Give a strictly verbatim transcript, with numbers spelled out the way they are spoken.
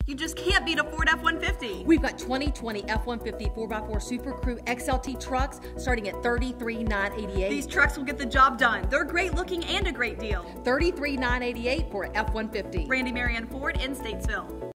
You just can't beat a Ford F one fifty. We've got twenty twenty F one fifty four by four Super Crew X L T trucks starting at thirty-three thousand nine hundred eighty-eight dollars. These trucks will get the job done. They're great looking and a great deal. thirty-three thousand nine hundred eighty-eight dollars for F one fifty. Randy Marion Ford in Statesville.